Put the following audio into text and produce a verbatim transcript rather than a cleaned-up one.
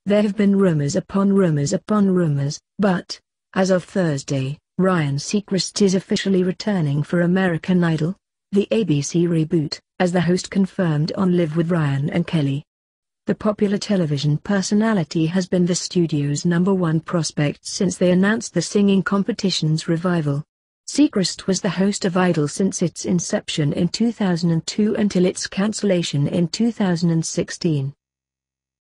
There have been rumors upon rumors upon rumors, but, as of Thursday, Ryan Seacrest is officially returning for American Idol, the A B C reboot, as the host confirmed on Live with Ryan and Kelly. The popular television personality has been the studio's number one prospect since they announced the singing competition's revival. Seacrest was the host of Idol since its inception in two thousand two until its cancellation in two thousand sixteen.